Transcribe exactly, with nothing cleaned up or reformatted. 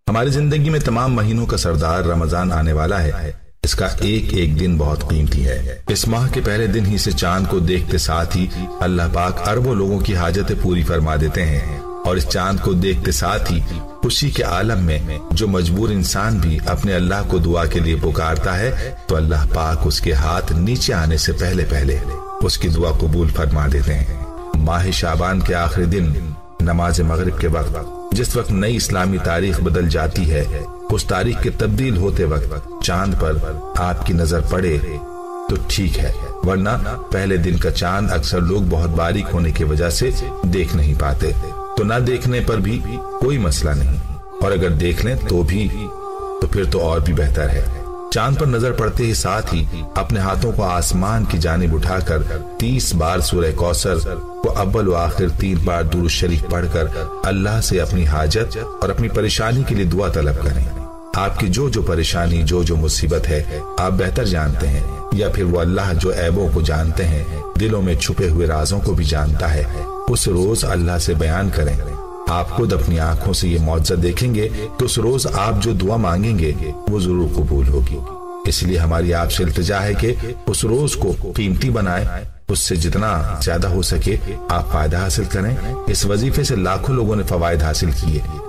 हमारी जिंदगी में तमाम महीनों का सरदार रमजान आने वाला है। इसका एक एक दिन बहुत कीमती है। इस माह के पहले दिन ही से चांद को देखते साथ ही अल्लाह पाक अरबों लोगों की हाजतें पूरी फरमा देते हैं। और इस चांद को देखते साथ ही खुशी के आलम में जो मजबूर इंसान भी अपने अल्लाह को दुआ के लिए पुकारता है तो अल्लाह पाक उसके हाथ नीचे आने से पहले पहले उसकी दुआ कबूल फरमा देते हैं। माह शाबान के आखिरी दिन नमाज मगरिब के वक्त जिस वक्त नई इस्लामी तारीख बदल जाती है, उस तारीख के तब्दील होते वक्त चांद पर आपकी नजर पड़े तो ठीक है, वरना पहले दिन का चांद अक्सर लोग बहुत बारीक होने की वजह से देख नहीं पाते। तो ना देखने पर भी कोई मसला नहीं, और अगर देख लें तो भी तो फिर तो और भी बेहतर है। चांद पर नजर पड़ते ही साथ ही अपने हाथों को आसमान की जानिब उठाकर तीस बार सूरह कौसर को अव्वल व आखिर तीन बार दुरूद शरीफ पढ़कर अल्लाह से अपनी हाजत और अपनी परेशानी के लिए दुआ तलब करें। आपकी जो जो परेशानी, जो जो मुसीबत है आप बेहतर जानते हैं, या फिर वो अल्लाह जो ऐबों को जानते हैं, दिलों में छुपे हुए राजों को भी जानता है, उस रोज अल्लाह से बयान करें। आप खुद अपनी आंखों से ये मौजज़ा देखेंगे कि उस रोज आप जो दुआ मांगेंगे वो जरूर कबूल होगी। इसलिए हमारी आपसे इल्तिजा है कि उस रोज को कीमती बनाए, उससे जितना ज्यादा हो सके आप फायदा हासिल करें। इस वजीफे से लाखों लोगों ने फवायद हासिल किए।